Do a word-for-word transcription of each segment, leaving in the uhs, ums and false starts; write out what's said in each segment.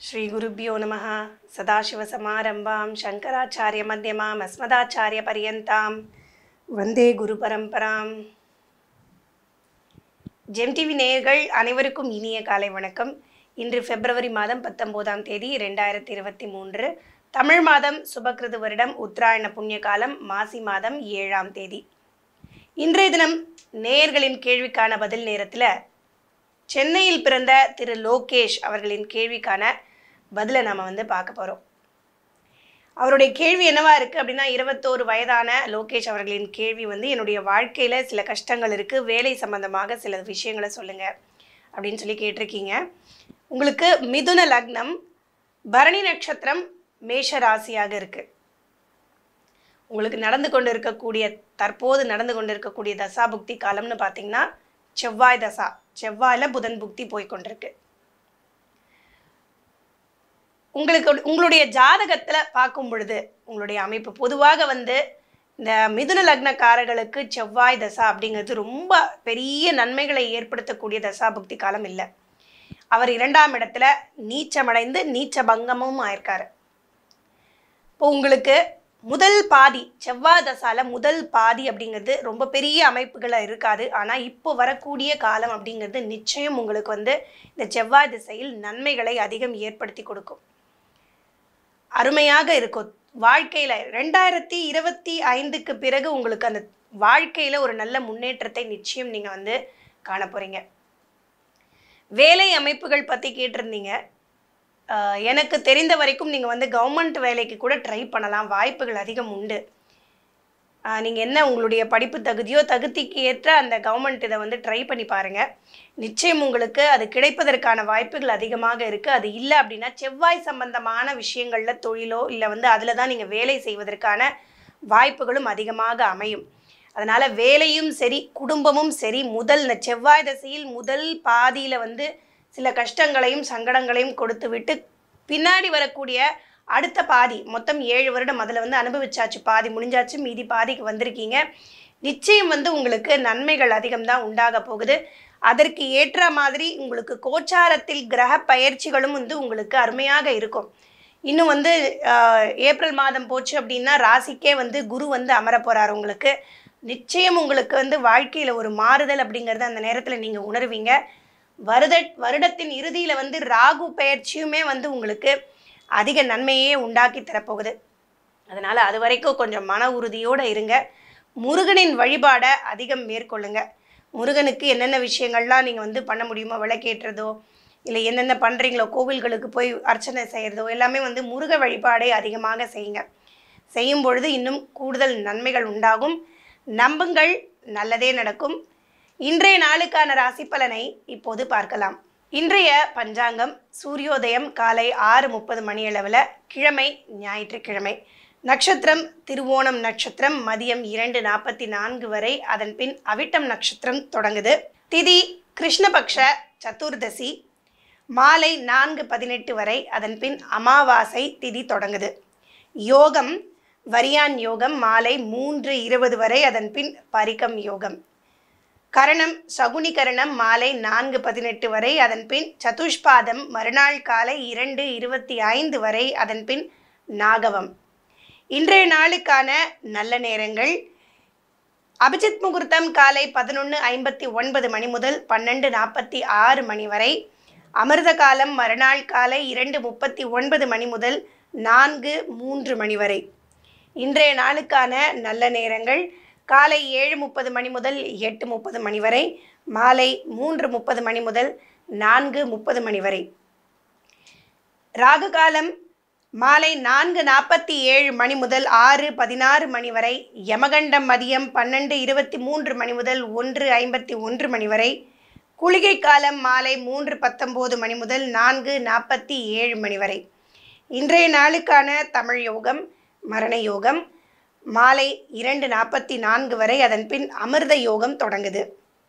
श्री गुरुभ्यो नमः सदाशिवसमारम्भां शङ्कराचार्यमध्यमाम् अस्मदाचार्यपर्यन्तां वन्दे गुरुपरம்பராம். ஜெம் டிவி நேயர்கள் அனைவருக்கும் இனிய காலை வணக்கம். இன்று பிப்ரவரி மாதம் பத்தொன்பதாம் தேதி இரண்டாயிரத்தி இருபத்தி மூன்று, தமிழ் மாதம் சுபகிருது வருடம் உத்தராயண புண்ணிய காலம் மாசி மாதம் ஏழாம் தேதி. இன்றைய தினம் நேயர்களின் கேள்விக்கான பதில் நேரத்தில் சென்னையில் பிறந்த திரு லோகேஷ் அவர்களின் கேள்விக்கான பதிலை நாம் வந்து பார்க்க போகிறோம். அவருடைய கேள்வி என்னவா இருக்குது அப்படின்னா, இருபத்தோரு வயதான லோகேஷ் அவர்களின் கேள்வி வந்து, என்னுடைய வாழ்க்கையில் சில கஷ்டங்கள் இருக்குது, வேலை சம்பந்தமாக சில விஷயங்களை சொல்லுங்கள் அப்படின்னு சொல்லி கேட்டிருக்கீங்க. உங்களுக்கு மிதுன லக்னம், பரணி நட்சத்திரம், மேஷ ராசியாக இருக்குது. உங்களுக்கு நடந்து கொண்டு இருக்கக்கூடிய தற்போது நடந்து கொண்டு இருக்கக்கூடிய தசா புக்தி காலம்னு பார்த்தீங்கன்னா செவ்வாய் தசா, செவ்வாயில் புதன் புக்தி போய்கொண்டிருக்கு. உங்களுக்கு உங்களுடைய ஜாதகத்தில் பார்க்கும் பொழுது உங்களுடைய அமைப்பு பொதுவாக வந்து இந்த மிதுன லக்னக்காரர்களுக்கு செவ்வாய் தசா அப்படிங்கிறது ரொம்ப பெரிய நன்மைகளை ஏற்படுத்தக்கூடிய தசா புக்தி காலம் இல்லை. அவர் இரண்டாம் இடத்துல நீச்சமடைந்து நீச்ச பங்கமும் ஆயிருக்காரு. இப்போ உங்களுக்கு முதல் பாதி செவ்வாய் தசால முதல் பாதி அப்படிங்கிறது ரொம்ப பெரிய அமைப்புகளை இருக்காது. ஆனால் இப்போ வரக்கூடிய காலம் அப்படிங்கிறது நிச்சயம் உங்களுக்கு வந்து இந்த செவ்வாய் திசையில் நன்மைகளை அதிகம் ஏற்படுத்தி கொடுக்கும். அருமையாக இருக்கும். வாழ்க்கையில் ரெண்டாயிரத்தி இருபத்தி ஐந்துக்கு பிறகு உங்களுக்கு அந்த வாழ்க்கையில் ஒரு நல்ல முன்னேற்றத்தை நிச்சயம் நீங்கள் வந்து காண போகிறீங்க. வேலை அமைப்புகள் பற்றி கேட்டிருந்தீங்க. எனக்கு தெரிந்த வரைக்கும் நீங்கள் வந்து கவர்மெண்ட் வேலைக்கு கூட ட்ரை பண்ணலாம், வாய்ப்புகள் அதிகம் உண்டு. நீங்கள் என்ன உங்களுடைய படிப்பு தகுதியோ தகுதிக்கு ஏற்ற அந்த கவர்மெண்ட் இதை வந்து ட்ரை பண்ணி பாருங்கள். நிச்சயம் உங்களுக்கு அது கிடைப்பதற்கான வாய்ப்புகள் அதிகமாக இருக்குது. அது இல்லை அப்படின்னா செவ்வாய் சம்பந்தமான விஷயங்களில் தொழிலோ இல்லை வந்து அதில் தான் நீங்கள் வேலை செய்வதற்கான வாய்ப்புகளும் அதிகமாக அமையும். அதனால் வேலையும் சரி குடும்பமும் சரி முதல் இந்த செவ்வாய் தசையில் முதல் பாதியில் வந்து சில கஷ்டங்களையும் சங்கடங்களையும் கொடுத்து விட்டு பின்னாடி வரக்கூடிய அடுத்த பாதி மொத்தம் ஏழு வருடம் அதில் வந்து அனுபவிச்சாச்சு, பாதி முடிஞ்சாச்சு, மீதி பாதிக்கு வந்திருக்கீங்க. நிச்சயம் வந்து உங்களுக்கு நன்மைகள் அதிகம்தான் உண்டாக போகுது. அதற்கு ஏற்ற மாதிரி உங்களுக்கு கோச்சாரத்தில் கிரக பயிற்சிகளும் வந்து உங்களுக்கு அருமையாக இருக்கும். இன்னும் வந்து ஏப்ரல் மாதம் போச்சு அப்படின்னா ராசிக்கே வந்து குரு வந்து அமர போகிறார். உங்களுக்கு நிச்சயம் உங்களுக்கு வந்து வாழ்க்கையில் ஒரு மாறுதல் அப்படிங்கிறது அந்த நேரத்தில் நீங்கள் உணர்வீங்க. வருட வருடத்தின் இறுதியில் வந்து ராகு பயிற்சியுமே வந்து உங்களுக்கு அதிக நன்மையே உண்டாக்கி தரப்போகுது. அதனால் அது வரைக்கும் கொஞ்சம் மன உறுதியோடு இருங்க. முருகனின் வழிபாடை அதிகம் மேற்கொள்ளுங்க. முருகனுக்கு என்னென்ன விஷயங்கள்லாம் நீங்கள் வந்து பண்ண முடியுமோ, விளக்கேற்றதோ இல்லை என்னென்ன பண்ணுறீங்களோ, கோவில்களுக்கு போய் அர்ச்சனை செய்கிறதோ எல்லாமே வந்து முருக வழிபாடை அதிகமாக செய்யுங்க. செய்யும் பொழுது இன்னும் கூடுதல் நன்மைகள் உண்டாகும். நம்புங்கள், நல்லதே நடக்கும். இன்றைய நாளுக்கான ராசி பலனை இப்போது பார்க்கலாம். இன்றைய பஞ்சாங்கம் சூரியோதயம் காலை ஆறு முப்பது மணியளவில், கிழமை ஞாயிற்றுக்கிழமை, நட்சத்திரம் திருவோணம் நட்சத்திரம் மதியம் இரண்டு நாற்பத்தி நான்கு வரை, அதன் பின் அவிட்டம் நட்சத்திரம் தொடங்குது. திதி கிருஷ்ணபக்ஷ சதுர்தசி மாலை நான்கு பதினெட்டு வரை, அதன் பின் அமாவாசை திதி தொடங்குது. யோகம் வரியான் யோகம் மாலை மூன்று இருபது வரை, அதன் பின் பரிகம் யோகம். கரணம் சகுனி கரணம் மாலை நான்கு பதினெட்டு வரை, அதன் பின் சதுஷ்பாதம் மறுநாள் காலை இரண்டு இருபத்தி ஐந்து வரை, அதன் பின் நாகவம். இன்றைய நாளுக்கான நல்ல நேரங்கள்: அபிஜித் முகூர்த்தம் காலை பதினொன்று ஐம்பத்தி ஒன்பது மணி முதல் பன்னெண்டு நாற்பத்தி ஆறு மணி வரை, அமிர்த காலம் மறுநாள் காலை இரண்டு முப்பத்தி ஒன்பது மணி முதல் நான்கு மூன்று மணி வரை. இன்றைய நாளுக்கான நல்ல நேரங்கள்: காலை ஏழு முப்பது மணி முதல் எட்டு முப்பது மணி வரை, மாலை மூன்று முப்பது மணி முதல் நான்கு முப்பது மணி வரை. ராகு காலம் மாலை நான்கு நாற்பத்தி ஏழு மணி முதல் ஆறு பதினாறு மணி வரை, யமகண்டம் மதியம் பன்னெண்டு இருபத்தி மூன்று மணி முதல் ஒன்று ஐம்பத்தி ஒன்று மணி வரை, குளிகை காலம் மாலை மூன்று பத்தொம்போது மணி முதல் நான்கு நாற்பத்தி ஏழு மணி வரை. இன்றைய நாளுக்கான தமிழ் யோகம் மரண யோகம் மாலை இரண்டு நாற்பத்தி நான்கு வரை, அதன் பின் அமிர்த யோகம் தொடங்குது.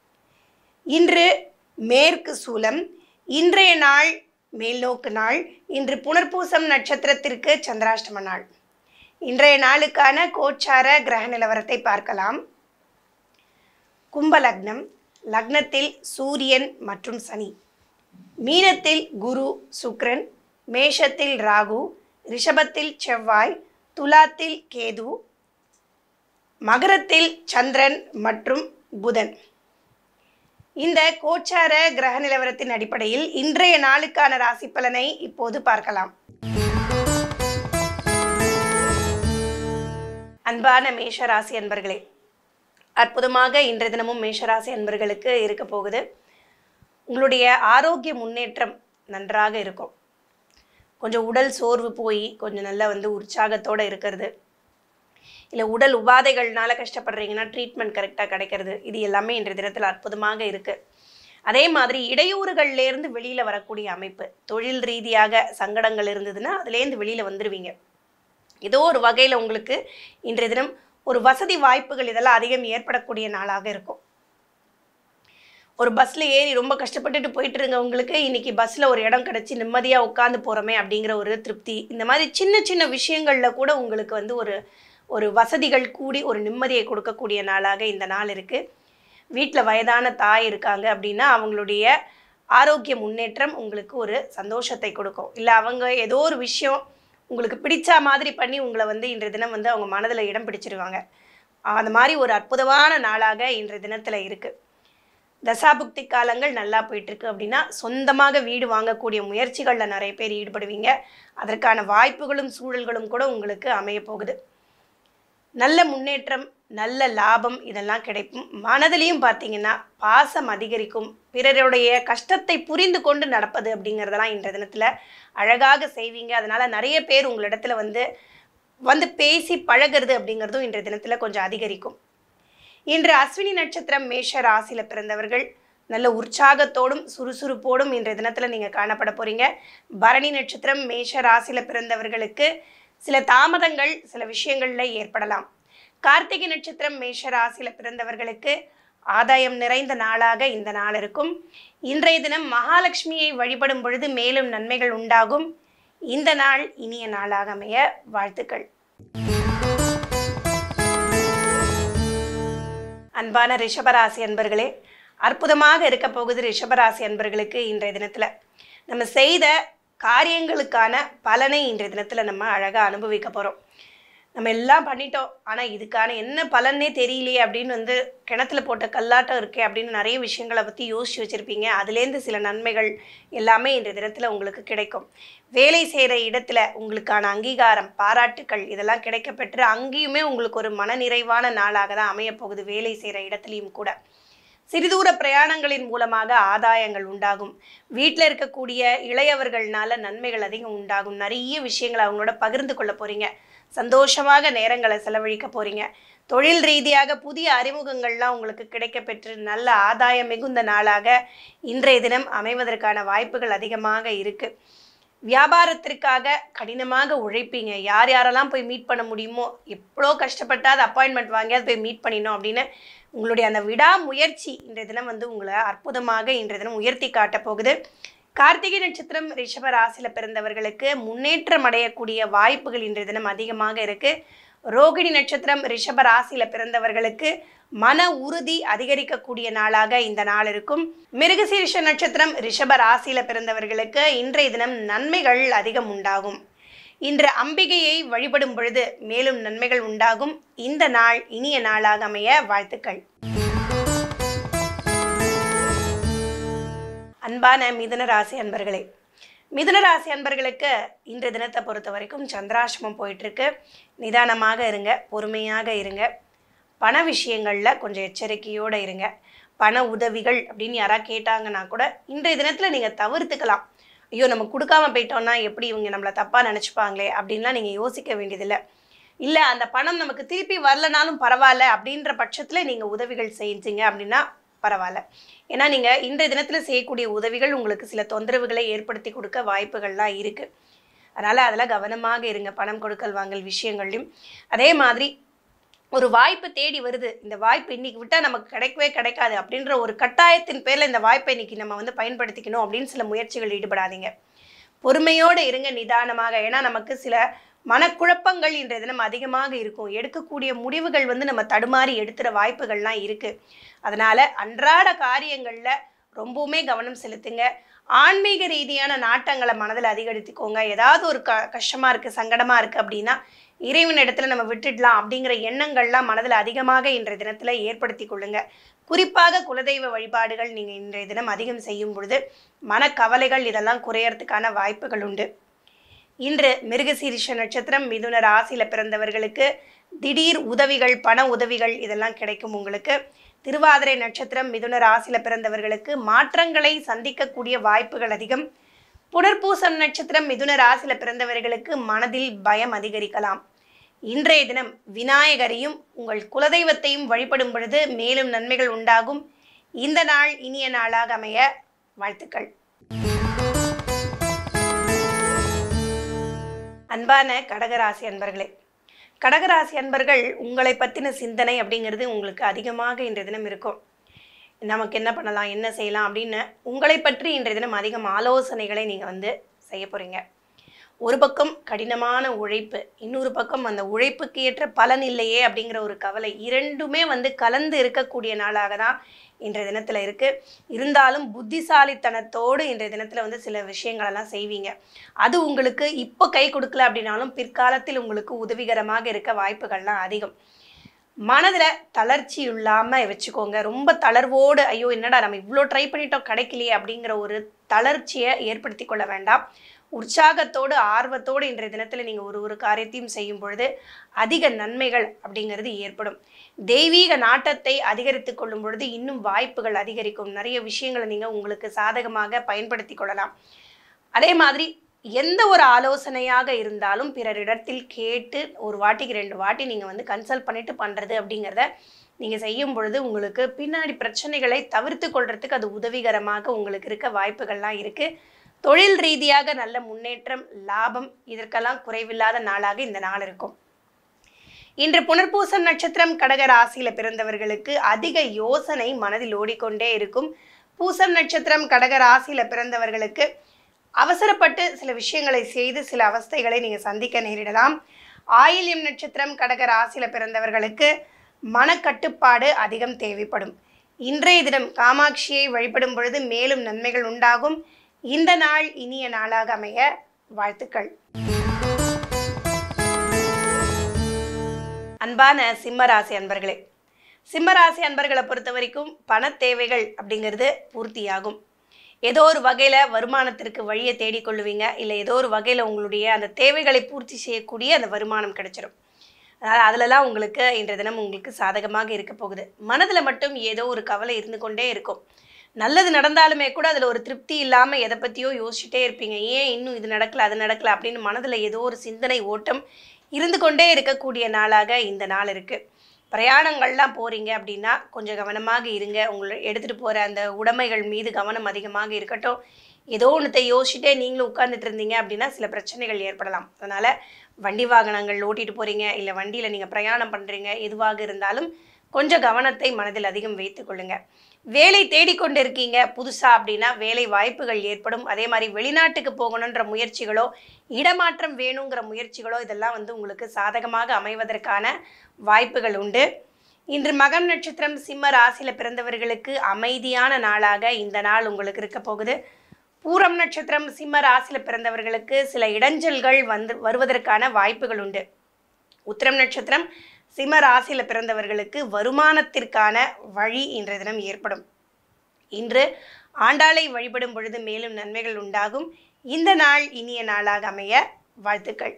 இன்று மேற்கு சூலம். இன்றைய நாள் மேல்நோக்கு நாள். இன்று புனர்பூசம் நட்சத்திரத்திற்கு சந்திராஷ்டம நாள். இன்றைய நாளுக்கான கோச்சார கிரக நிலவரத்தை பார்க்கலாம். கும்ப லக்னம், லக்னத்தில் சூரியன் மற்றும் சனி. மீனத்தில் குரு சுக்கிரன், மேஷத்தில் ராகு, ரிஷபத்தில் செவ்வாய், துலாத்தில் கேது, மகரத்தில் சந்திரன் மற்றும் புதன். இந்த கோச்சார கிரக நிலவரத்தின் அடிப்படையில் இன்றைய நாளுக்கான ராசி பலனை இப்போது பார்க்கலாம். அன்பான மேஷராசி அன்பர்களே, அற்புதமாக இன்றைய தினமும் மேஷராசி அன்பர்களுக்கு இருக்க போகுது. உங்களுடைய ஆரோக்கிய முன்னேற்றம் நன்றாக இருக்கும். கொஞ்சம் உடல் சோர்வு போய் கொஞ்சம் நல்லா வந்து உற்சாகத்தோடு இருக்கிறது, இல்லை உடல் உபாதைகள்னால கஷ்டப்படுறீங்கன்னா ட்ரீட்மெண்ட் கரெக்டாக கிடைக்கிறது, இது எல்லாமே இன்றைய தினத்தில் அற்புதமாக இருக்குது. அதே மாதிரி இடையூறுகள்லேருந்து வெளியில் வரக்கூடிய அமைப்பு, தொழில் ரீதியாக சங்கடங்கள் இருந்ததுன்னா அதுலேருந்து வெளியில் வந்துடுவீங்க. ஏதோ ஒரு வகையில் உங்களுக்கு இன்றைய தினம் ஒரு வசதி வாய்ப்புகள் இதெல்லாம் அதிகம் ஏற்படக்கூடிய நாளாக இருக்கும். ஒரு பஸ்ஸில் ஏறி ரொம்ப கஷ்டப்பட்டுட்டு போயிட்டு இருங்க, உங்களுக்கு இன்றைக்கி பஸ்ஸில் ஒரு இடம் கிடச்சி நிம்மதியாக உட்காந்து போகிறோமே அப்படிங்கிற ஒரு திருப்தி, இந்த மாதிரி சின்ன சின்ன விஷயங்களில் கூட உங்களுக்கு வந்து ஒரு ஒரு வசதிகள் கூடி ஒரு நிம்மதியை கொடுக்கக்கூடிய நாளாக இந்த நாள் இருக்குது. வீட்டில் வயதான தாய் இருக்காங்க அப்படின்னா அவங்களுடைய ஆரோக்கிய முன்னேற்றம் உங்களுக்கு ஒரு சந்தோஷத்தை கொடுக்கும். இல்லை அவங்க ஏதோ ஒரு விஷயம் உங்களுக்கு பிடிச்ச மாதிரி பண்ணி உங்களை வந்து இன்றைய தினம் வந்து அவங்க மனதில் இடம் பிடிச்சிருவாங்க. அந்த மாதிரி ஒரு அற்புதமான நாளாக இன்றைய தினத்தில் இருக்குது. தசாபுக்தி காலங்கள் நல்லா போயிட்டுருக்கு அப்படின்னா சொந்தமாக வீடு வாங்கக்கூடிய முயற்சிகளில் நிறைய பேர் ஈடுபடுவீங்க. அதற்கான வாய்ப்புகளும் சூழல்களும் கூட உங்களுக்கு அமைய போகுது. நல்ல முன்னேற்றம், நல்ல லாபம் இதெல்லாம் கிடைக்கும். மனதிலையும் பார்த்தீங்கன்னா பாசம் அதிகரிக்கும். பிறருடைய கஷ்டத்தை புரிந்து கொண்டு நடப்பது அப்படிங்கிறதெல்லாம் இன்றைய தினத்தில் அழகாக செய்வீங்க. அதனால் நிறைய பேர் உங்களிடத்துல வந்து வந்து பேசி பழகிறது அப்படிங்கிறதும் இன்றைய தினத்தில் கொஞ்சம் அதிகரிக்கும். இன்று அஸ்வினி நட்சத்திரம் மேஷ ராசியில் பிறந்தவர்கள் நல்ல உற்சாகத்தோடும் சுறுசுறுப்போடும் இன்றைய தினத்தில் நீங்கள் காணப்பட போகிறீங்க. பரணி நட்சத்திரம் மேஷ ராசியில் பிறந்தவர்களுக்கு சில தாமதங்கள் சில விஷயங்களில் ஏற்படலாம். கார்த்திகை நட்சத்திரம் மேஷ ராசியில் பிறந்தவர்களுக்கு ஆதாயம் நிறைந்த நாளாக இந்த நாள் இருக்கும். இன்றைய தினம் மகாலட்சுமியை வழிபடும் பொழுது மேலும் நன்மைகள் உண்டாகும். இந்த நாள் இனிய நாளாக அமைய வாழ்த்துக்கள். அன்பான ரிஷபராசி அன்பர்களே, அற்புதமாக இருக்க போகுது ரிஷபராசி அன்பர்களுக்கு. இன்றைய தினத்தில் நம்ம செய்த காரியங்களுக்கான பலனை இன்றைய தினத்தில் நம்ம அழகாக அனுபவிக்க போகிறோம். நம்ம எல்லாம் பண்ணிட்டோம், ஆனால் இதுக்கான என்ன பலனே தெரியலையே அப்படின்னு வந்து கிணத்துல போட்ட கல்லாட்டம் இருக்கே அப்படின்னு நிறைய விஷயங்களை பற்றி யோசிச்சு வச்சுருப்பீங்க. அதுலேருந்து சில நன்மைகள் எல்லாமே இன்றைய தினத்தில் உங்களுக்கு கிடைக்கும். வேலை செய்கிற இடத்துல உங்களுக்கான அங்கீகாரம், பாராட்டுக்கள் இதெல்லாம் கிடைக்க பெற்று அங்கேயுமே உங்களுக்கு ஒரு மனநிறைவான நாளாக தான் அமையப்போகுது. வேலை செய்கிற இடத்துலையும் கூட சிறிதூர பிரயாணங்களின் மூலமாக ஆதாயங்கள் உண்டாகும். வீட்டில் இருக்கக்கூடிய இளையவர்கள்னால நன்மைகள் அதிகம் உண்டாகும். நிறைய விஷயங்களை அவங்களோட பகிர்ந்து கொள்ள போகிறீங்க. சந்தோஷமாக நேரங்களை செலவழிக்க போகிறீங்க. தொழில் ரீதியாக புதிய அறிமுகங்கள்லாம் உங்களுக்கு கிடைக்க பெற்று நல்ல ஆதாயம் மிகுந்த நாளாக இன்றைய தினம் அமைவதற்கான வாய்ப்புகள் அதிகமாக இருக்குது. வியாபாரத்திற்காக கடினமாக உழைப்பீங்க. யார் யாரெல்லாம் போய் மீட் பண்ண முடியுமோ, எவ்வளோ கஷ்டப்பட்டால் அப்பாயின்மெண்ட் வாங்கியாவது போய் மீட் பண்ணினோம் அப்படின்னு உங்களுடைய அந்த விடாமுயற்சி இன்றைய தினம் வந்து உங்களை அற்புதமாக இன்றைய தினம் உயர்த்தி காட்டப் போகுது. கார்த்திகை நட்சத்திரம் ரிஷப ராசியில் பிறந்தவர்களுக்கு முன்னேற்றம் அடையக்கூடிய வாய்ப்புகள் இன்றைய தினம் அதிகமாக இருக்குது. ரோகிணி நட்சத்திரம் ரிஷப ராசியில் பிறந்தவர்களுக்கு மன உறுதி அதிகரிக்கக்கூடிய நாளாக இந்த நாள் இருக்கும். மிருகசீரிஷ நட்சத்திரம் ரிஷப ராசியில் பிறந்தவர்களுக்கு இன்றைய தினம் நன்மைகள் அதிகம் உண்டாகும். இன்று அம்பிகையை வழிபடும் பொழுது மேலும் நன்மைகள் உண்டாகும். இந்த நாள் இனிய நாளாக அமைய வாழ்த்துக்கள். அன்பான மிதுன ராசி அன்பர்களே, மிதுன ராசி அன்பர்களுக்கு இன்றைய தினத்தை பொறுத்த வரைக்கும் சந்திராஷ்டமம் போயிட்டுருக்கு. நிதானமாக இருங்க, பொறுமையாக இருங்க. பண விஷயங்களில் கொஞ்சம் எச்சரிக்கையோடு இருங்க. பண உதவிகள் அப்படின்னு யாராவது கேட்டாங்கன்னா கூட இன்றைய தினத்தில் நீங்கள் தவிர்த்துக்கலாம். ஐயோ நம்ம கொடுக்காம போயிட்டோம்னா எப்படி இவங்க நம்மளை தப்பாக நினச்சிப்பாங்களே அப்படின்லாம் நீங்கள் யோசிக்க வேண்டியதில்லை. இல்லை அந்த பணம் நமக்கு திருப்பி வரலனாலும் பரவாயில்ல அப்படின்ற பட்சத்தில் நீங்கள் உதவிகள் செஞ்சீங்க அப்படின்னா பரவாயில்ல. ஏன்னா நீங்கள் இன்றைய தினத்தில் செய்யக்கூடிய உதவிகள் உங்களுக்கு சில தொந்தரவுகளை ஏற்படுத்தி கொடுக்க வாய்ப்புகள்லாம் இருக்குது. அதனால் அதில் கவனமாக இருங்க. பணம் கொடுக்கல் வாங்கல் விஷயங்கள்லையும் அதே மாதிரி ஒரு வாய்ப்பு தேடி வருது, இந்த வாய்ப்பு இன்றைக்கி விட்டால் நமக்கு கிடைக்கவே கிடைக்காது அப்படின்ற ஒரு கட்டாயத்தின் பேரில் இந்த வாய்ப்பை இன்றைக்கி நம்ம வந்து பயன்படுத்திக்கணும் அப்படின்னு சில முயற்சிகள் ஈடுபடாதீங்க. பொறுமையோடு இருங்க, நிதானமாக. ஏன்னா நமக்கு சில மனக்குழப்பங்கள் இன்றைய தினம் அதிகமாக இருக்கும். எடுக்கக்கூடிய முடிவுகள் வந்து நம்ம தடுமாறி எடுத்துகிற வாய்ப்புகள்லாம் இருக்குது. அதனால் அன்றாட காரியங்களில் ரொம்பவுமே கவனம் செலுத்துங்க. ஆன்மீக ரீதியான நாட்டங்களை மனதில் அதிகரித்துக்கோங்க. ஏதாவது ஒரு க கஷ்டமாக இருக்குது, சங்கடமாக இருக்குது அப்படின்னா இறைவன் இடத்துல நம்ம விட்டுடலாம் அப்படிங்கிற எண்ணங்கள்லாம் மனதில் அதிகமாக இன்றைய தினத்தில் ஏற்படுத்தி கொள்ளுங்க. குறிப்பாக குலதெய்வ வழிபாடுகள் நீங்கள் இன்றைய தினம் அதிகம் செய்யும் பொழுது மனக்கவலைகள் இதெல்லாம் குறையறதுக்கான வாய்ப்புகள் உண்டு. இன்று மிருகசீரிஷ நட்சத்திரம் மிதுன ராசியில் பிறந்தவர்களுக்கு திடீர் உதவிகள், பண உதவிகள் இதெல்லாம் கிடைக்கும் உங்களுக்கு. திருவாதிரை நட்சத்திரம் மிதுன ராசியில் பிறந்தவர்களுக்கு மாற்றங்களை சந்திக்கக்கூடிய வாய்ப்புகள் அதிகம். புனர்பூசம் நட்சத்திரம் மிதுன ராசியில் பிறந்தவர்களுக்கு மனதில் பயம் அதிகரிக்கலாம். இன்றைய தினம் விநாயகரையும் உங்கள் குலதெய்வத்தையும் வழிபடும் பொழுது மேலும் நன்மைகள் உண்டாகும். இந்த நாள் இனிய நாளாக அமைய வாழ்த்துக்கள். அன்பான கடகராசி அன்பர்களே, கடகராசி அன்பர்கள் உங்களை பற்றின சிந்தனை அப்படிங்கிறது உங்களுக்கு அதிகமாக இன்றைய தினம் இருக்கும். நமக்கு என்ன பண்ணலாம், என்ன செய்யலாம் அப்படின்னு உங்களை பற்றி இன்றைய தினம் அதிகம் ஆலோசனைகளை நீங்கள் வந்து செய்ய போகிறீங்க. ஒரு பக்கம் கடினமான உழைப்பு, இன்னொரு பக்கம் அந்த உழைப்புக்கு ஏற்ற பலன் இல்லையே அப்படிங்கிற ஒரு கவலை, இரண்டுமே வந்து கலந்து இருக்கக்கூடிய நாளாக தான் இன்றைய தினத்தில் இருக்குது. இருந்தாலும் புத்திசாலித்தனத்தோடு இன்றைய தினத்தில் வந்து சில விஷயங்களெல்லாம் செய்வீங்க. அது உங்களுக்கு இப்போ கை கொடுக்கல அப்படின்னாலும் பிற்காலத்தில் உங்களுக்கு உதவிகரமாக இருக்க வாய்ப்புகள்லாம் அதிகம். மனதில் தளர்ச்சி இல்லாமல் வச்சுக்கோங்க. ரொம்ப தளர்வோடு ஐயோ என்னடா நம்ம இவ்வளோ ட்ரை பண்ணிட்டோம் கிடைக்கலையே அப்படிங்கிற ஒரு தளர்ச்சியை ஏற்படுத்தி கொள்ள வேண்டாம். உற்சாகத்தோடு ஆர்வத்தோடு இன்றைய தினத்தில் நீங்கள் ஒரு ஒரு காரியத்தையும் செய்யும் பொழுது அதிக நன்மைகள் அப்படிங்கிறது ஏற்படும். தெய்வீக நாட்டத்தை அதிகரித்து கொள்ளும் பொழுது இன்னும் வாய்ப்புகள் அதிகரிக்கும். நிறைய விஷயங்களை நீங்கள் உங்களுக்கு சாதகமாக பயன்படுத்தி கொள்ளலாம். அதே மாதிரி எந்த ஒரு ஆலோசனையாக இருந்தாலும் பிறரிடத்தில் கேட்டு ஒரு வாட்டிக்கு ரெண்டு வாட்டி நீங்கள் வந்து கன்சல்ட் பண்ணிட்டு பண்ணுறது அப்படிங்கிறத நீங்கள் செய்யும் பொழுது உங்களுக்கு பின்னாடி பிரச்சனைகளை தவிர்த்து கொள்றதுக்கு அது உதவிகரமாக உங்களுக்கு இருக்க வாய்ப்புகள்லாம் இருக்குது. தொழில் ரீதியாக நல்ல முன்னேற்றம், லாபம் இதற்கெல்லாம் குறைவில்லாத நாளாக இந்த நாள் இருக்கும். இன்று புனர்பூசம் நட்சத்திரம் கடக ராசியில் பிறந்தவர்களுக்கு அதிக யோசனை மனதில் ஓடிக்கொண்டே இருக்கும். பூசம் நட்சத்திரம் கடக ராசியில் பிறந்தவர்களுக்கு அவசரப்பட்டு சில விஷயங்களை செய்து சில அவஸ்தைகளை நீங்கள் சந்திக்க நேரிடலாம். ஆயில்யம் நட்சத்திரம் கடக ராசியில் பிறந்தவர்களுக்கு மனக்கட்டுப்பாடு அதிகம் தேவைப்படும். இன்றைய தினம் காமாட்சியை வழிபடும் பொழுது மேலும் நன்மைகள் உண்டாகும். இந்த நாள் இனிய நாளாக அமைய வாழ்த்துக்கள். அன்பான சிம்மராசி அன்பர்களே, சிம்மராசி அன்பர்களை பொறுத்த வரைக்கும் பண தேவைகள் அப்படிங்கிறது பூர்த்தியாகும். ஏதோ ஒரு வகையில் வருமானத்திற்கு வழியை தேடிக்கொள்ளுவீங்க. இல்லை ஏதோ ஒரு வகையில் உங்களுடைய அந்த தேவைகளை பூர்த்தி செய்யக்கூடிய அந்த வருமானம் கிடைச்சிடும். அதனால் அதிலலாம் உங்களுக்கு இன்றைய தினம் உங்களுக்கு சாதகமாக இருக்க போகுது. மனதில் மட்டும் ஏதோ ஒரு கவலை இருந்து கொண்டே இருக்கும். நல்லது நடந்தாலுமே கூட அதில் ஒரு திருப்தி இல்லாமல் எதை பற்றியோ யோசிச்சுட்டே இருப்பீங்க. ஏன் இன்னும் இது நடக்கலை, அது நடக்கலை அப்படின்னு மனதில் ஏதோ ஒரு சிந்தனை ஓட்டம் இருந்து கொண்டே இருக்கக்கூடிய நாளாக இந்த நாள் இருக்குது. பிரயாணங்கள்லாம் போகிறீங்க அப்படின்னா கொஞ்சம் கவனமாக இருங்க. உங்களை எடுத்துகிட்டு போகிற அந்த உடைமைகள் மீது கவனம் அதிகமாக இருக்கட்டும். ஏதோ ஒன்றத்தை யோசிச்சுட்டே நீங்களும் உட்கார்ந்துட்டு இருந்தீங்க அப்படின்னா சில பிரச்சனைகள் ஏற்படலாம். அதனால் வண்டி வாகனங்கள் ஓட்டிகிட்டு போகிறீங்க, இல்லை வண்டியில் நீங்கள் பிரயாணம் பண்ணுறீங்க, எதுவாக இருந்தாலும் கொஞ்சம் கவனத்தை மனதில் அதிகம் வைத்து கொள்ளுங்க. வேலை தேடிக்கொண்டு இருக்கீங்க புதுசாக அப்படின்னா வேலை வாய்ப்புகள் ஏற்படும். அதே மாதிரி வெளிநாட்டுக்கு போகணுன்ற முயற்சிகளோ இடமாற்றம் வேணுங்கிற முயற்சிகளோ இதெல்லாம் வந்து உங்களுக்கு சாதகமாக அமைவதற்கான வாய்ப்புகள் உண்டு. இன்று மகம் நட்சத்திரம் சிம்ம ராசியில் பிறந்தவர்களுக்கு அமைதியான நாளாக இந்த நாள் உங்களுக்கு இருக்க போகுது. பூரம் நட்சத்திரம் சிம்ம ராசியில் பிறந்தவர்களுக்கு சில இடைஞ்சல்கள் வந்து வருவதற்கான வாய்ப்புகள் உண்டு. உத்திரம் நட்சத்திரம் சிம்ம ராசியில் பிறந்தவர்களுக்கு வருமானத்திற்கான வழி இன்றைய தினம் ஏற்படும். இன்று ஆண்டாளை வழிபடும் பொழுது மேலும் நன்மைகள் உண்டாகும். இந்த நாள் இனிய நாளாக அமைய வாழ்த்துக்கள்.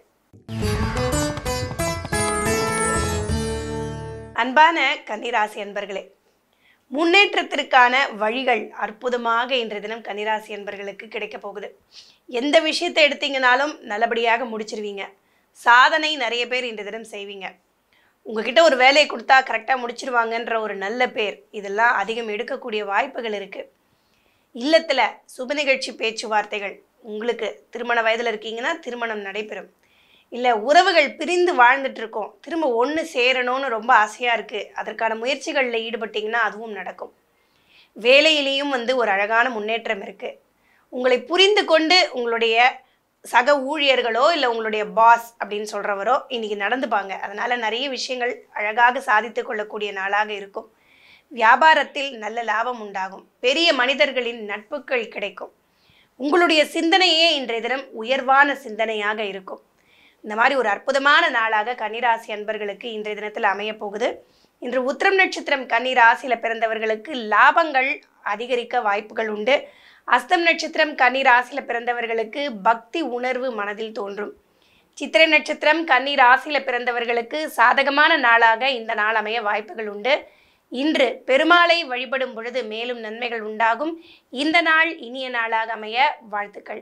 அன்பான கன்னிராசி அன்பர்களே, முன்னேற்றத்திற்கான வழிகள் அற்புதமாக இன்றைய தினம் கன்னிராசி அன்பர்களுக்கு கிடைக்க போகுது. எந்த விஷயத்தை எடுத்தீங்கனாலும் நல்லபடியாக முடிச்சிருவீங்க. சாதனை நிறைய பேர் இன்றைய தினம் செய்வீங்க. உங்ககிட்ட ஒரு வேலையை கொடுத்தா கரெக்டாக முடிச்சிருவாங்கன்ற ஒரு நல்ல பேர் இதெல்லாம் அதிகம் எடுக்கக்கூடிய வாய்ப்புகள் இருக்குது. இல்லத்தில் சுப நிகழ்ச்சி பேச்சுவார்த்தைகள், உங்களுக்கு திருமண வயதில் இருக்கீங்கன்னா திருமணம் நடைபெறும். இல்லை உறவுகள் பிரிந்து வாழ்ந்துட்டு இருக்கோம், திரும்ப ஒன்று சேரணும்னு ரொம்ப ஆசையாக இருக்குது, அதற்கான முயற்சிகளில் ஈடுபட்டிங்கன்னா அதுவும் நடக்கும். வேலையிலையும் வந்து ஒரு அழகான முன்னேற்றம் இருக்குது. உங்களை புரிந்து கொண்டு உங்களுடைய சக ஊழியர்களோ இல்லை உங்களுடைய பாஸ் அப்படின்னு சொல்கிறவரோ இன்றைக்கி நடந்துப்பாங்க. அதனால் நிறைய விஷயங்கள் அழகாக சாதித்து கொள்ளக்கூடிய நாளாக இருக்கும். வியாபாரத்தில் நல்ல லாபம் உண்டாகும். பெரிய மனிதர்களின் நட்புகள் கிடைக்கும். உங்களுடைய சிந்தனையே இன்றைய தினம் உயர்வான சிந்தனையாக இருக்கும். இந்த மாதிரி ஒரு அற்புதமான நாளாக கன்னிராசி அன்பர்களுக்கு இன்றைய தினத்தில் அமைய போகுது. இன்று உத்திரம் நட்சத்திரம் கன்னிராசியில் பிறந்தவர்களுக்கு லாபங்கள் அதிகரிக்க வாய்ப்புகள் உண்டு. அஸ்தம் நட்சத்திரம் கன்னிராசியில் பிறந்தவர்களுக்கு பக்தி உணர்வு மனதில் தோன்றும். சித்திரை நட்சத்திரம் கன்னிராசியில் பிறந்தவர்களுக்கு சாதகமான நாளாக இந்த நாள் அமைய வாய்ப்புகள் உண்டு. இன்று பெருமாளை வழிபடும் பொழுது மேலும் நன்மைகள் உண்டாகும். இந்த நாள் இனிய நாளாக அமைய வாழ்த்துக்கள்.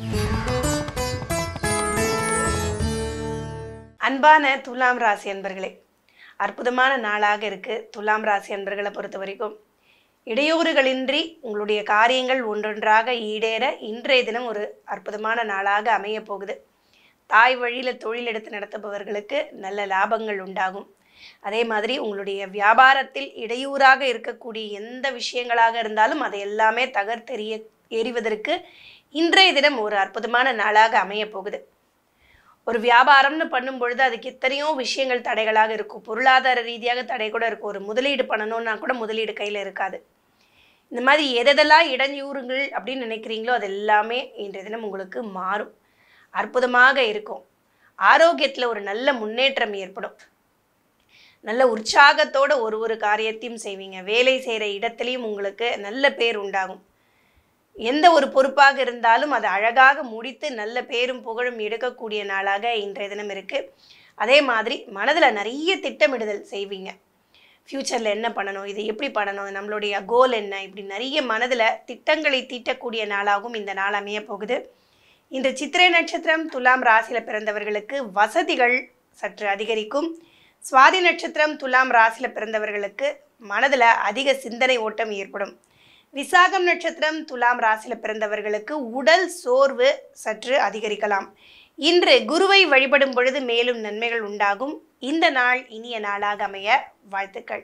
அன்பான துலாம் ராசி அன்பர்களே, அற்புதமான நாளாக இருக்கு. துலாம் ராசி அன்பர்களை பொறுத்த வரைக்கும் இடையூறுகளின்றி உங்களுடைய காரியங்கள் ஒன்றொன்றாக ஈடேற இன்றைய தினம் ஒரு அற்புதமான நாளாக அமைய போகுது. தாய் வழியில தொழில் எடுத்து நடத்துபவர்களுக்கு நல்ல லாபங்கள் உண்டாகும். அதே மாதிரி உங்களுடைய வியாபாரத்தில் இடையூறாக இருக்கக்கூடிய எந்த விஷயங்களாக இருந்தாலும் அதை எல்லாமே தகர்த்தெறிய எறிவதற்கு இன்றைய தினம் ஒரு அற்புதமான நாளாக அமைய போகுது. ஒரு வியாபாரம்னு பண்ணும் பொழுது அதுக்கு எத்தனையோ விஷயங்கள் தடைகளாக இருக்கும். பொருளாதார ரீதியாக தடை கூட இருக்கும். ஒரு முதலீடு பண்ணணும்னா கூட முதலீடு கையில் இருக்காது. இந்த மாதிரி எதெல்லாம் இடையூறுகள் அப்படின்னு நினைக்கிறீங்களோ அது எல்லாமே இன்றைய தினம் உங்களுக்கு மாறும். அற்புதமாக இருக்கும். ஆரோக்கியத்தில் ஒரு நல்ல முன்னேற்றம் ஏற்படும். நல்ல உற்சாகத்தோட ஒரு ஒரு காரியத்தையும் செய்வீங்க. வேலை செய்கிற இடத்துலையும் உங்களுக்கு நல்ல பேர் உண்டாகும். எந்த ஒரு பொறுப்பாக இருந்தாலும் அதை அழகாக முடித்து நல்ல பேரும் புகழும் எடுக்கக்கூடிய நாளாக இன்றைய தினம் இருக்குது. அதே மாதிரி மனதில் நிறைய திட்டமிடுதல் செய்வீங்க. ஃப்யூச்சரில் என்ன பண்ணணும், இதை எப்படி பண்ணணும், நம்மளுடைய கோல் என்ன, இப்படி நிறைய மனதில் திட்டங்களை தீட்டக்கூடிய நாளாகவும் இந்த நாள் அமைய போகுது. இன்று சித்திரை நட்சத்திரம் துலாம் ராசியில் பிறந்தவர்களுக்கு வசதிகள் சற்று அதிகரிக்கும். சுவாதி நட்சத்திரம் துலாம் ராசியில் பிறந்தவர்களுக்கு மனதில் அதிக சிந்தனை ஓட்டம் ஏற்படும். விசாகம் நட்சத்திரம் துலாம் ராசியில் பிறந்தவர்களுக்கு உடல் சோர்வு சற்று அதிகரிக்கலாம். இன்று குருவை வழிபடும் பொழுது மேலும் நன்மைகள் உண்டாகும். இந்த நாள் இனிய நாளாக அமைய வாழ்த்துக்கள்.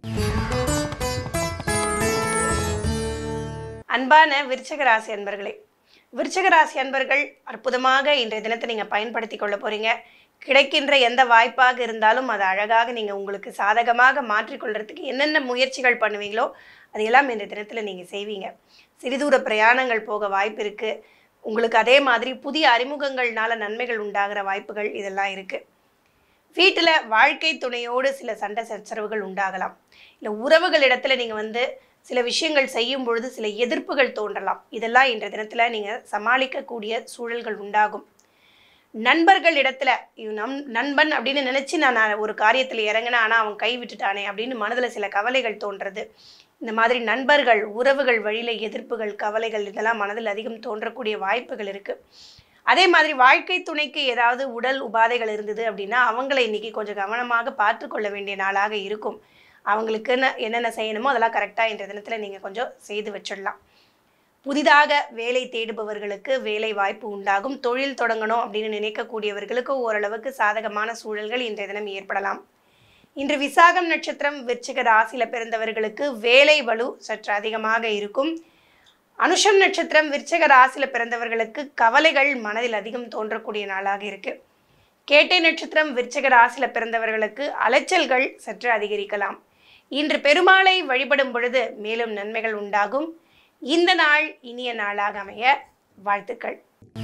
அன்பான விருச்சிக ராசி அன்பர்களே, விருச்சிக ராசி அன்பர்கள் அற்புதமாக இன்றைய தினத்தை நீங்கள் பயன்படுத்தி கொள்ள போறீங்க. கிடைக்கின்ற எந்த வாய்ப்பாக இருந்தாலும் அதை அழகாக நீங்கள் உங்களுக்கு சாதகமாக மாற்றிக்கொள்றதுக்கு என்னென்ன முயற்சிகள் பண்ணுவீங்களோ அதையெல்லாம் இந்த தினத்தில் நீங்கள் செய்வீங்க. சிறிதூர பிரயாணங்கள் போக வாய்ப்பு இருக்குது. உங்களுக்கு அதே மாதிரி புதிய அறிமுகங்கள்னால நன்மைகள் உண்டாகிற வாய்ப்புகள் இதெல்லாம் இருக்குது. வீட்டில் வாழ்க்கை துணையோடு சில சண்டை சச்சரவுகள் உண்டாகலாம். இல்லை உறவுகளிடத்தில் நீங்கள் வந்து சில விஷயங்கள் செய்யும் பொழுது சில எதிர்ப்புகள் தோன்றலாம். இதெல்லாம் இன்றைய தினத்தில் நீங்கள் சமாளிக்கக்கூடிய சூழல்கள் உண்டாகும். நண்பர்கள் இடத்துல நம் நண்பன் அப்படின்னு நினச்சி நான் ஒரு காரியத்தில் இறங்கினேன், ஆனால் அவன் கை விட்டுட்டானே அப்படின்னு மனதில் சில கவலைகள் தோன்றது. இந்த மாதிரி நண்பர்கள் உறவுகள் வழியில் எதிர்ப்புகள் கவலைகள் இதெல்லாம் மனதில் அதிகம் தோன்றக்கூடிய வாய்ப்புகள் இருக்குது. அதே மாதிரி வாழ்க்கை துணைக்கு ஏதாவது உடல் உபாதைகள் இருந்தது அப்படின்னா அவங்கள இன்னைக்கு கொஞ்சம் கவனமாக பார்த்து கொள்ள வேண்டிய நாளாக இருக்கும். அவங்களுக்குன்னு என்னென்ன செய்யணுமோ அதெல்லாம் கரெக்டாக இன்றைய தினத்தில் நீங்கள் கொஞ்சம் செய்து வச்சிடலாம். புதிதாக வேலை தேடுபவர்களுக்கு வேலை வாய்ப்பு உண்டாகும். தொழில் தொடங்கணும் அப்படின்னு நினைக்கக்கூடியவர்களுக்கு ஓரளவுக்கு சாதகமான சூழல்கள் இன்றைய தினம் ஏற்படலாம். இன்று விசாகம் நட்சத்திரம் விருச்சிக ராசியில் பிறந்தவர்களுக்கு வேலை வலு சற்று அதிகமாக இருக்கும். அனுஷம் நட்சத்திரம் விருச்சிக ராசியில் பிறந்தவர்களுக்கு கவலைகள் மனதில் அதிகம் தோன்றக்கூடிய நாளாக இருக்கு. கேட்டை நட்சத்திரம் விருச்சிக ராசியில் பிறந்தவர்களுக்கு அலைச்சல்கள் சற்று அதிகரிக்கலாம். இன்று பெருமாளை வழிபடும் பொழுது மேலும் நன்மைகள் உண்டாகும். இந்த நாள் இனிய நாளாக அமைய வாழ்த்துக்கள்.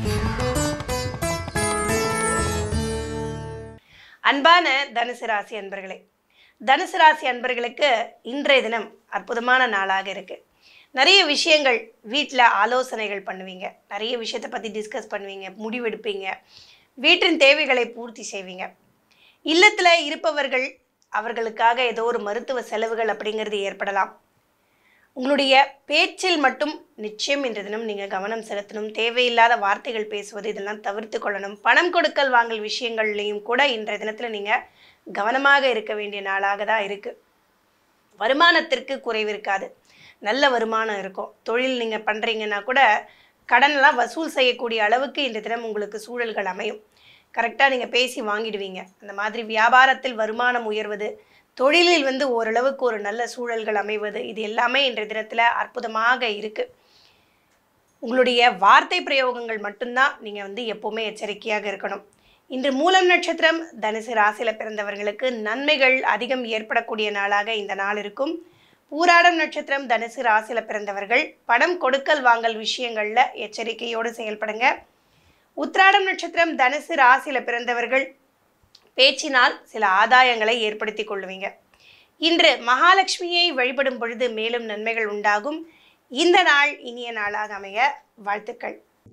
அன்பான தனுசு ராசி அன்பர்களே, தனுசு ராசி அன்பர்களுக்கு இன்றைய தினம் அற்புதமான நாளாக இருக்கு. நிறைய விஷயங்கள் வீட்டில் ஆலோசனைகள் பண்ணுவீங்க. நிறைய விஷயத்தை பற்றி டிஸ்கஸ் பண்ணுவீங்க, முடிவெடுப்பீங்க. வீட்டின் தேவைகளை பூர்த்தி செய்வீங்க. இல்லத்தில் இருப்பவர்கள் அவர்களுக்காக ஏதோ ஒரு மருத்துவ செலவுகள் அப்படிங்கிறது ஏற்படலாம். உங்களுடைய பேச்சில் மட்டும் நிச்சயம் இன்றைய தினம் நீங்கள் கவனம் செலுத்தணும். தேவையில்லாத வார்த்தைகள் பேசுவது இதெல்லாம் தவிர்த்து கொள்ளணும். பணம் கொடுக்கல் வாங்கல் விஷயங்கள்லையும் கூட இன்றைய தினத்தில் நீங்கள் கவனமாக இருக்க வேண்டிய நாளாக தான் இருக்குது. வருமானத்திற்கு குறைவு இருக்காது. நல்ல வருமானம் இருக்கும். தொழில் நீங்கள் பண்ணுறீங்கன்னா கூட கடனெல்லாம் வசூல் செய்யக்கூடிய அளவுக்கு இன்றைய தினம் உங்களுக்கு சூழல்கள் அமையும். கரெக்டாக நீங்கள் பேசி வாங்கிடுவீங்க. அந்த மாதிரி வியாபாரத்தில் வருமானம் உயர்வது, தொழிலில் வந்து ஓரளவுக்கு ஒரு நல்ல சூழல்கள் அமைவது, இது எல்லாமே இன்றைய தினத்தில் அற்புதமாக இருக்குது. உங்களுடைய வார்த்தை பிரயோகங்கள் மட்டும்தான் நீங்கள் வந்து எப்போவுமே எச்சரிக்கையாக இருக்கணும். இன்று மூலம் நட்சத்திரம் தனுசு ராசியில் பிறந்தவர்களுக்கு நன்மைகள் அதிகம் ஏற்படக்கூடிய நாளாக இந்த நாள் இருக்கும். பூராடம் நட்சத்திரம் தனுசு ராசியில் பிறந்தவர்கள் பணம் கொடுக்கல் வாங்கல் விஷயங்களில் எச்சரிக்கையோடு செயல்படுங்க. உத்திராடம் நட்சத்திரம் தனுசு ராசியில் பிறந்தவர்கள் பேச்சினால் சில ஆதாயங்களை ஏற்படுத்தி கொள்ளுவீங்க. இன்று மகாலட்சுமியை வழிபடும் பொழுது மேலும் நன்மைகள் உண்டாகும். இந்த நாள் இனிய நாளாக அமைய வாழ்த்துக்கள்.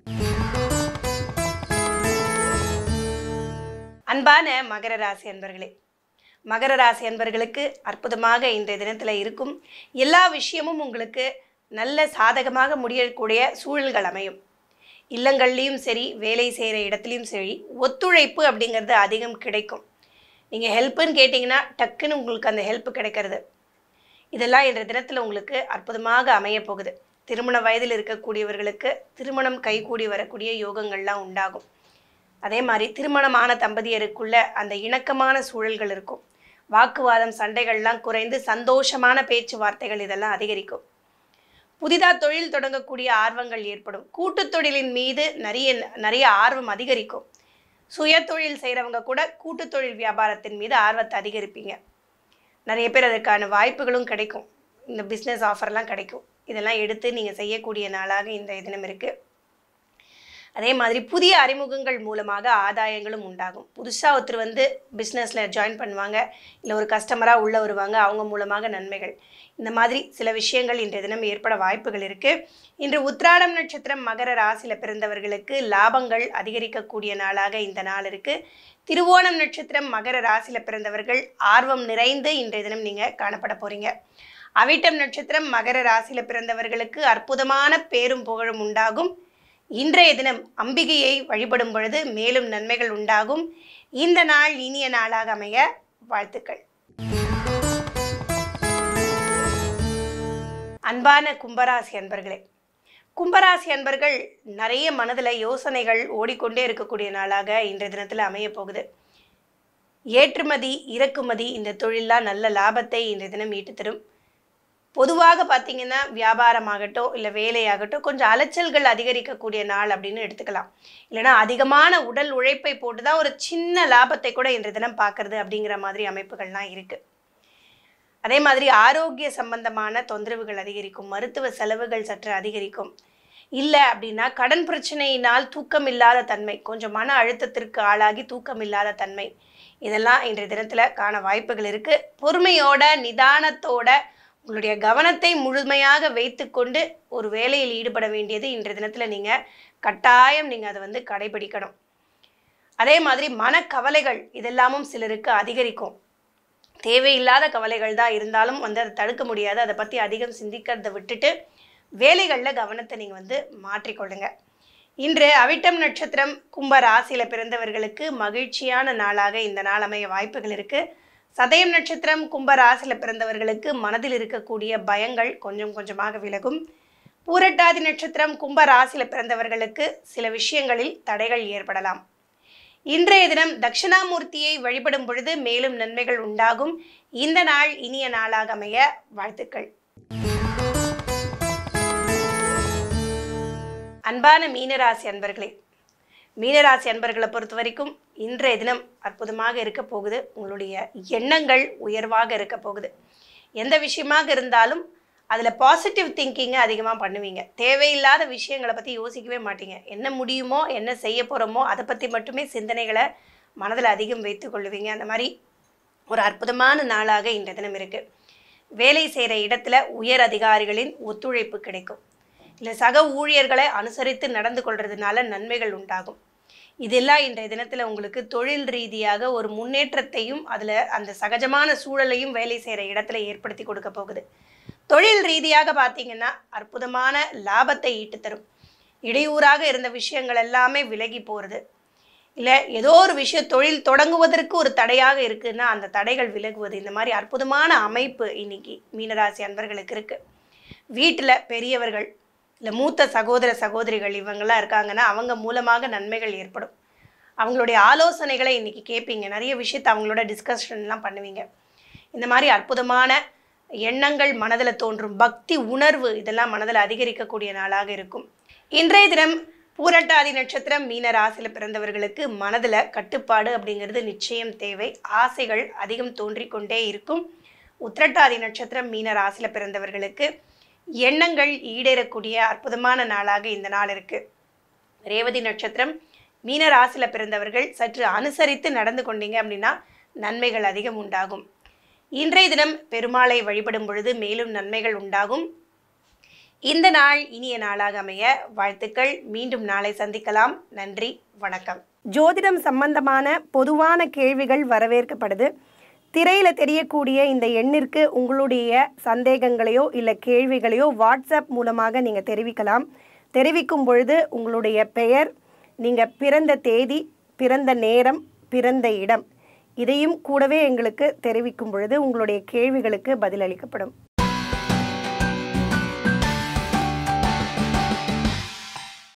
அன்பான மகர ராசி அன்பர்களே, மகர ராசி அன்பர்களுக்கு அற்புதமாக இன்றைய தினத்தில் இருக்கும். எல்லா விஷயமும் உங்களுக்கு நல்ல சாதகமாக முடியக்கூடிய சூழல்கள் அமையும். இல்லங்கள்லேயும் சரி, வேலை செய்கிற இடத்துலையும் சரி, ஒத்துழைப்பு அப்படிங்கிறது அதிகம் கிடைக்கும். நீங்கள் ஹெல்ப்புன்னு கேட்டிங்கன்னா டக்குன்னு உங்களுக்கு அந்த ஹெல்ப் கிடைக்கிறது. இதெல்லாம் இன்றைய தினத்தில் உங்களுக்கு அற்புதமாக அமைய போகுது. திருமண வயதில் இருக்கக்கூடியவர்களுக்கு திருமணம் கைகூடி வரக்கூடிய யோகங்கள்லாம் உண்டாகும். அதே மாதிரி திருமணமான தம்பதியருக்குள்ள அந்த இணக்கமான சூழல்கள் இருக்கும். வாக்குவாதம், சண்டைகள்லாம் குறைந்து சந்தோஷமான பேச்சுவார்த்தைகள் இதெல்லாம் அதிகரிக்கும். புதிதாக தொழில் தொடங்கக்கூடிய ஆர்வங்கள் ஏற்படும். கூட்டு தொழிலின் மீது நிறைய நிறைய ஆர்வம் அதிகரிக்கும். சுய தொழில் செய்கிறவங்க கூட கூட்டு தொழில் வியாபாரத்தின் மீது ஆர்வத்தை அதிகரிப்பீங்க. நிறைய பேர் அதற்கான வாய்ப்புகளும் கிடைக்கும். இந்த பிஸ்னஸ் ஆஃபர்லாம் கிடைக்கும். இதெல்லாம் எடுத்து நீங்கள் செய்யக்கூடிய நாளாக இந்த தினம் இருக்குது. அதே மாதிரி புதிய அறிமுகங்கள் மூலமாக ஆதாயங்களும் உண்டாகும். புதுசாக ஒருத்தர் வந்து பிஸ்னஸில் ஜாயின் பண்ணுவாங்க, இல்லை ஒரு கஸ்டமராக உள்ளே வருவாங்க, அவங்க மூலமாக நன்மைகள். இந்த மாதிரி சில விஷயங்கள் இன்றைய தினம் ஏற்பட வாய்ப்புகள் இருக்குது. இன்று உத்திராடம் நட்சத்திரம் மகர ராசியில் பிறந்தவர்களுக்கு லாபங்கள் அதிகரிக்கக்கூடிய நாளாக இந்த நாள் இருக்குது. திருவோணம் நட்சத்திரம் மகர ராசியில் பிறந்தவர்கள் ஆர்வம் நிறைந்து இன்றைய தினம் நீங்கள் காணப்பட போகிறீங்க. அவிட்டம் நட்சத்திரம் மகர ராசியில் பிறந்தவர்களுக்கு அற்புதமான பேரும் புகழும் உண்டாகும். இன்றைய தினம் அம்பிகையை வழிபடும் பொழுது மேலும் நன்மைகள் உண்டாகும். இந்த நாள் இனிய நாளாக அமைய வாழ்த்துக்கள். அன்பான கும்பராசி அன்பர்களே, கும்பராசி அன்பர்கள் நிறைய மனதில் யோசனைகள் ஓடிக்கொண்டே இருக்கக்கூடிய நாளாக இன்றைய தினத்தில் அமைய போகுது. ஏற்றுமதி இறக்குமதி இந்த தொழிலெலாம் நல்ல லாபத்தை இன்றைய தினம் ஈட்டு தரும். பொதுவாக பார்த்தீங்கன்னா வியாபாரமாகட்டும் இல்லை வேலையாகட்டும் கொஞ்சம் அலைச்சல்கள் அதிகரிக்கக்கூடிய நாள் அப்படின்னு எடுத்துக்கலாம். இல்லைனா அதிகமான உடல் உழைப்பை போட்டு தான் ஒரு சின்ன லாபத்தை கூட இன்றைய தினம் பார்க்கறது அப்படிங்கிற மாதிரி அமைப்புகள்லாம் இருக்குது. அதே மாதிரி ஆரோக்கிய சம்பந்தமான தொந்தரவுகள் அதிகரிக்கும். மருத்துவ செலவுகள் சற்று அதிகரிக்கும். இல்லை அப்படின்னா கடன் பிரச்சனையினால் தூக்கம் இல்லாத தன்மை, கொஞ்சம் மன அழுத்தத்திற்கு ஆளாகி தூக்கம் இல்லாத தன்மை, இதெல்லாம் இன்றைய தினத்தில் காண வாய்ப்புகள் இருக்குது. பொறுமையோட நிதானத்தோட உங்களுடைய கவனத்தை முழுமையாக வைத்து கொண்டு ஒரு வேலையில் ஈடுபட வேண்டியது இன்றைய தினத்தில் நீங்கள் கட்டாயம் நீங்கள் அதை வந்து கடைபிடிக்கணும். அதே மாதிரி மனக்கவலைகள் இதெல்லாமும் சிலருக்கு அதிகரிக்கும். தேவையில்லாத கவலைகள் தான் இருந்தாலும் வந்து அதை தடுக்க முடியாது. அதை பற்றி அதிகம் சிந்திக்கிறதை விட்டுட்டு வேலைகளில் கவனத்தை நீங்கள் வந்து மாற்றிக்கொள்ளுங்க. இன்று அவிட்டம் நட்சத்திரம் கும்ப ராசியில் பிறந்தவர்களுக்கு மகிழ்ச்சியான நாளாக இந்த நாள் அமைய வாய்ப்புகள் இருக்குது. சதயம் நட்சத்திரம் கும்ப ராசியில் பிறந்தவர்களுக்கு மனதில் இருக்கக்கூடிய பயங்கள் கொஞ்சம் கொஞ்சமாக விலகும். பூரட்டாதி நட்சத்திரம் கும்ப ராசியில் பிறந்தவர்களுக்கு சில விஷயங்களில் தடைகள் ஏற்படலாம். இன்றைய தினம் தட்சிணாமூர்த்தியை வழிபடும் பொழுது மேலும் நன்மைகள் உண்டாகும். இந்த நாள் இனிய நாளாக அமைய வாழ்த்துக்கள். அன்பான மீனராசி அன்பர்களே, மீனராசி அன்பர்களை பொறுத்த வரைக்கும் இன்றைய தினம் அற்புதமாக இருக்க போகுது. உங்களுடைய எண்ணங்கள் உயர்வாக இருக்க போகுது. எந்த விஷயமாக இருந்தாலும் அதில் பாசிட்டிவ் திங்கிங்கை அதிகமாக பண்ணுவீங்க. தேவையில்லாத விஷயங்களை பற்றி யோசிக்கவே மாட்டீங்க. என்ன முடியுமோ என்ன செய்ய போகிறோமோ அதை பற்றி மட்டுமே சிந்தனைகளை மனதில் அதிகம் வைத்து கொள்ளுவீங்க. அந்த மாதிரி ஒரு அற்புதமான நாளாக இன்றைய தினம் இருக்குது. வேலை செய்கிற இடத்துல உயர் அதிகாரிகளின் ஒத்துழைப்பு கிடைக்கும். இல்லை சக ஊழியர்களை அனுசரித்து நடந்து கொள்றதுனால நன்மைகள் உண்டாகும். இதெல்லாம் இன்றைய தினத்தில் உங்களுக்கு தொழில் ரீதியாக ஒரு முன்னேற்றத்தையும் அதில் அந்த சகஜமான சூழலையும் வேலை செய்கிற இடத்துல ஏற்படுத்தி கொடுக்க போகுது. தொழில் ரீதியாக பார்த்தீங்கன்னா அற்புதமான லாபத்தை ஈட்டு தரும். இடையூறாக இருந்த விஷயங்கள் எல்லாமே விலகி போகிறது. இல்லை ஏதோ ஒரு விஷயம் தொழில் தொடங்குவதற்கு ஒரு தடையாக இருக்குதுன்னா அந்த தடைகள் விலகுவது. இந்த மாதிரி அற்புதமான அமைப்பு இன்னைக்கு மீனராசி அன்பர்களுக்கு இருக்குது. வீட்டில் பெரியவர்கள் இல்லை மூத்த சகோதர சகோதரிகள் இவங்கெல்லாம் இருக்காங்கன்னா அவங்க மூலமாக நன்மைகள் ஏற்படும். அவங்களுடைய ஆலோசனைகளை இன்றைக்கி கேட்பீங்க. நிறைய விஷயத்தை அவங்களோட டிஸ்கஷன்லாம் பண்ணுவீங்க. இந்த மாதிரி அற்புதமான எண்ணங்கள் மனதில் தோன்றும். பக்தி உணர்வு இதெல்லாம் மனதில் அதிகரிக்கக்கூடிய நாளாக இருக்கும். இன்றைய தினம் பூரட்டாதி நட்சத்திரம் மீன ராசியில் பிறந்தவர்களுக்கு மனதில் கட்டுப்பாடு அப்படிங்கிறது நிச்சயம் தேவை. ஆசைகள் அதிகம் தோன்றிக்கொண்டே இருக்கும். உத்திரட்டாதி நட்சத்திரம் மீன ராசியில் பிறந்தவர்களுக்கு எண்ணங்கள் ஈடேறக்கூடிய அற்புதமான நாளாக இந்த நாள் இருக்குது. ரேவதி நட்சத்திரம் மீன ராசியில் பிறந்தவர்கள் சற்று அனுசரித்து நடந்து கொண்டீங்க அப்படின்னா நன்மைகள் அதிகம் உண்டாகும். இன்றைய தினம் பெருமாளை வழிபடும் பொழுது மேலும் நன்மைகள் உண்டாகும். இந்த நாள் இனிய நாளாக அமைய வாழ்த்துக்கள். மீண்டும் நாளை சந்திக்கலாம். நன்றி, வணக்கம். ஜோதிடம் சம்பந்தமான பொதுவான கேள்விகள் வரவேற்கப்படுது. திரையில் தெரியக்கூடிய இந்த எண்ணிற்கு உங்களுடைய சந்தேகங்களையோ இல்லை கேள்விகளையோ வாட்ஸ்அப் மூலமாக நீங்கள் தெரிவிக்கலாம். தெரிவிக்கும் பொழுது உங்களுடைய பெயர், நீங்கள் பிறந்த தேதி, பிறந்த நேரம், பிறந்த இடம் இதையும் கூடவே எங்களுக்கு தெரிவிக்கும் பொழுது உங்களுடைய கேள்விகளுக்கு பதிலளிக்கப்படும்.